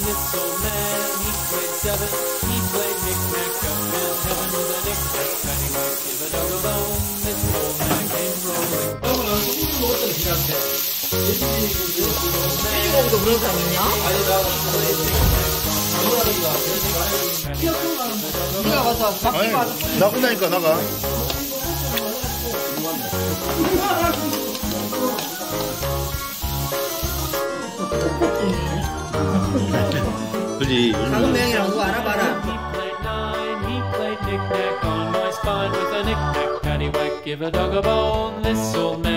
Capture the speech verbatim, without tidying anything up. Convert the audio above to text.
this old man, he played seven. He played knick-knack up in heaven with a knick-knack paddywhack. Give a dog a bone, this old man came rolling. 형은 소고기 먹었던 길한테 돼지고기도 그런 사람 있냐? 아니 나 장난하니까 네가 가서 밖에 아니 가서 나간다니까 나가. 그지. 작은 명이랑 누구 알아봐라. He played nine, he played knick-knack on my spine with a knick-knack paddywhack. Give a dog a bone, this old man